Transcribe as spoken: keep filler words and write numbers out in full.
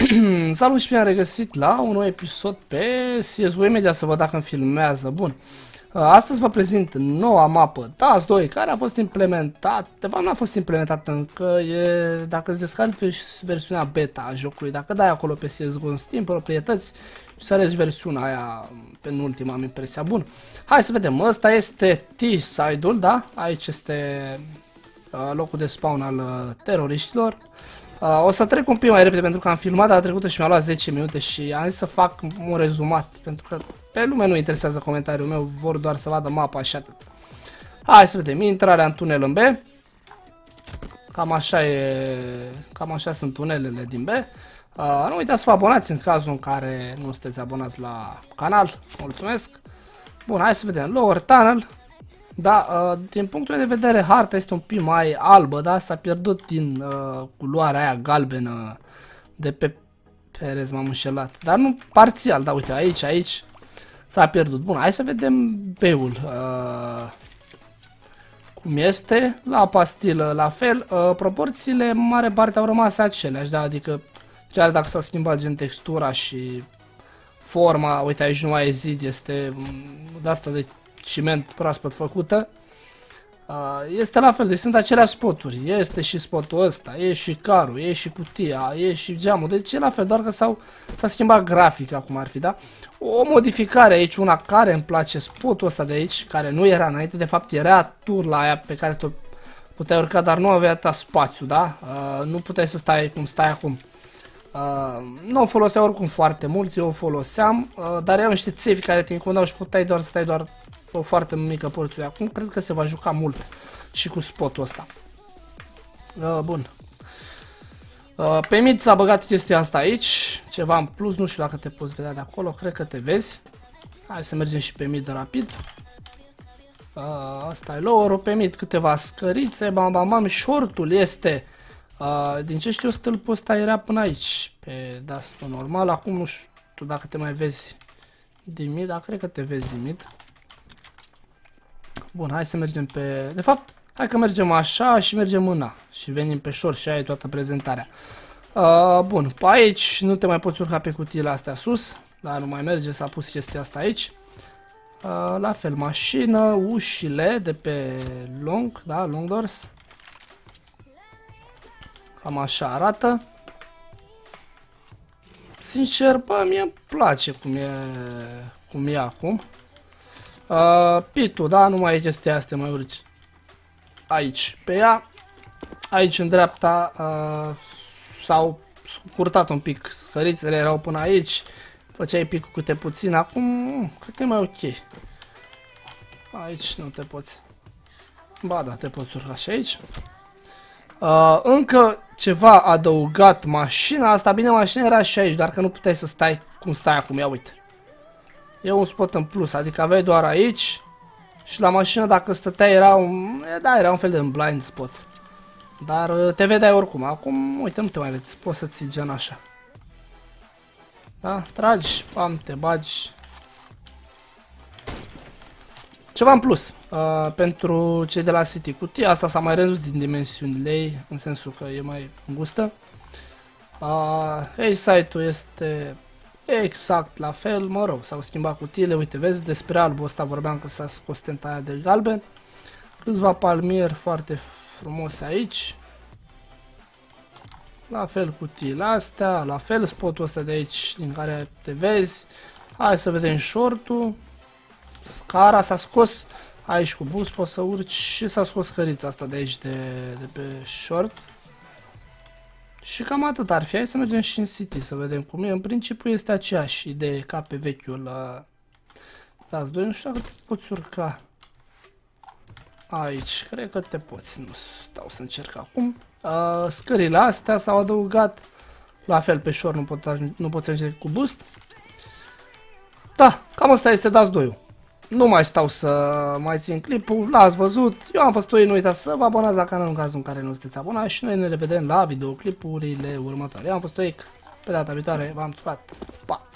Salut și bine am regăsit la un nou episod pe C S G O. Imediat să văd dacă îmi filmează. Bun. Astăzi vă prezint noua mapă Dust doi, care a fost implementată. De fapt nu a fost implementată încă. E, dacă îți descarci versiunea beta a jocului, dacă dai acolo pe C S G O în Steam, proprietăți, să arăți versiunea aia penultima, am impresia. Bun. Hai să vedem. Ăsta este T-side-ul, da? Aici este locul de spawn al teroriștilor. Uh, o să trec un pic mai repede pentru că am filmat data trecută și mi-a luat zece minute și am zis să fac un rezumat, pentru că pe lume nu interesează comentariul meu, vor doar să vadă mapa și atât. Hai să vedem, intrarea în tunel în B. Cam așa e, cam așa sunt tunelele din B. Uh, nu uitați să vă abonați în cazul în care nu sunteți abonați la canal, mulțumesc. Bun, hai să vedem, lower tunnel. Da, uh, din punctul meu de vedere, harta este un pic mai albă, da? S-a pierdut din uh, culoarea aia galbenă de pe perez, m-am înșelat. Dar nu parțial, da, uite, aici, aici s-a pierdut. Bun, hai să vedem B-ul. Uh, cum este, la pastilă la fel, uh, proporțiile în mare parte au rămas aceleași, da? Adică chiar dacă s-a schimbat gen textura și forma, uite, aici nu ai zid, este de asta de ciment proaspăt făcută. Este la fel, deci sunt aceleași spoturi. Este și spotul ăsta, e și carul, e și cutia, e și geamul. Deci e la fel, doar că s-a schimbat grafica, cum ar fi, da? O modificare aici, una care îmi place, spotul ăsta de aici, care nu era înainte, de fapt era turla aia pe care tu puteai urca, dar nu avea atâta spațiu, da? Uh, nu puteai să stai cum stai acum. Uh, nu o foloseam oricum foarte mulți, eu o foloseam, uh, dar erau niște țevi care te incomodau și puteai doar să stai doar o foarte mică porție. Acum cred că se va juca mult și cu spotul ăsta. Uh, bun. Uh, pe mid s-a băgat chestia asta aici, ceva în plus, nu știu dacă te poți vedea de acolo, cred că te vezi. Hai să mergem și pe mid rapid. Uh, asta e lower-ul, pe mid câteva scărițe, bam bam bam, short-ul este... Uh, din ce știu, stâlpul ăsta era până aici, pe Dust-ul normal. Acum nu știu dacă te mai vezi din mid, dar cred că te vezi din mid. Bun, hai să mergem pe... De fapt, hai că mergem așa și mergem în A. Și venim pe short și aia e toată prezentarea. Uh, bun, pe aici nu te mai poți urca pe cutiile astea sus, dar nu mai merge, s-a pus chestia asta aici. Uh, la fel, mașină, ușile de pe long, da, long doors. Cam așa arată. Sincer, bă, mie îmi place cum e, cum e acum. Uh, pitul, da, nu mai e chestia asta, mai urci. Aici, pe ea. Aici, în dreapta, uh, s-au scurtat un pic. Scărițele erau până aici. Făceai picul câte puțin. Acum, cred că e mai ok. Aici nu te poți. Ba da, te poți urca și aici. Uh, încă ceva adăugat, mașina asta, bine, mașina era și aici, doar că nu puteai să stai cum stai acum, ia uite. E un spot în plus, adică aveai doar aici și la mașină dacă stăteai era un, da, era un fel de blind spot. Dar uh, te vedeai oricum, acum, uite, nu te mai vezi, poți să ții gen așa. Da, tragi, pam, te bagi. Ceva în plus, uh, pentru cei de la City, cutia asta s-a mai redus din dimensiunile ei, în sensul că e mai îngustă. Uh, A-site-ul este exact la fel, mă rog, s-au schimbat cutiile, uite, vezi, despre albul ăsta vorbeam că s-a scos tenta aia de galben. Câțiva palmieri foarte frumos aici. La fel cutiile astea, la fel spotul ăsta de aici din care te vezi. Hai să vedem short-ul. Scara s-a scos aici cu boost, poți să urci și s-a scos cărița asta de aici de, de pe short. Și cam atât ar fi. Hai să mergem și în City să vedem cum e. În principiu este aceeași idee ca pe vechiul uh, Dust doi. Nu știu dacă te poți urca aici. Cred că te poți. Nu stau să încerc acum. Uh, scările astea s-au adăugat. La fel pe short nu, pot, nu poți ajunge cu boost. Da, cam asta este Dust doi. Nu mai stau să mai țin clipul, l-ați văzut, eu am fost Toi, nu uitați să vă abonați la canal în cazul în care nu sunteți abonați și noi ne revedem la videoclipurile următoare. Eu am fost Toi, pe data viitoare v-am țucat, pa!